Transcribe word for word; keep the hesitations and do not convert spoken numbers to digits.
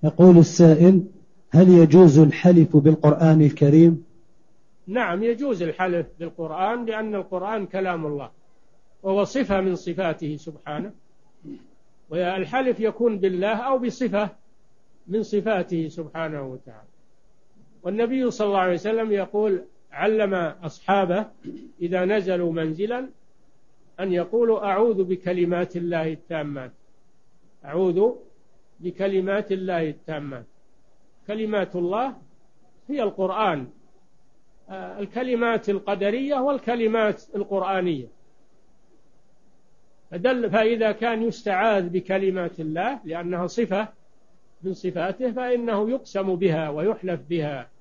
يقول السائل: هل يجوز الحلف بالقرآن الكريم؟ نعم، يجوز الحلف بالقرآن، لأن القرآن كلام الله وهو صفة من صفاته سبحانه، والحلف يكون بالله أو بصفة من صفاته سبحانه وتعالى. والنبي صلى الله عليه وسلم يقول: علم أصحابه إذا نزلوا منزلا أن يقولوا: أعوذ بكلمات الله التامات، أعوذ بكلمات الله التامات. كلمات الله هي القرآن، الكلمات القدرية والكلمات القرآنية. فدل فإذا كان يستعاذ بكلمات الله لأنها صفة من صفاته فإنه يقسم بها ويحلف بها